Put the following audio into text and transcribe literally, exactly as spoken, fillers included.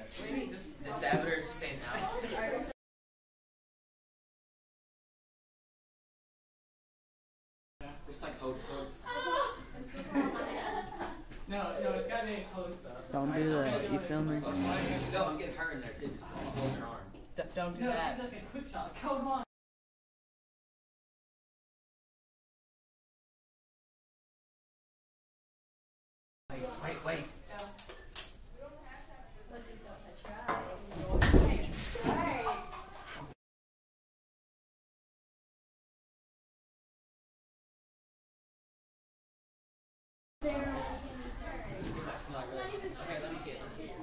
Just, just stab at her and she's saying ouch. Just like hope. No, no, it's got me close up. Don't do that. You feel me? No, I'm getting hurt in there too. Just hold your arm. D don't do no, that. Like a quick shot. Come on. Wait, wait, wait. Okay, let me see it. Let me see it.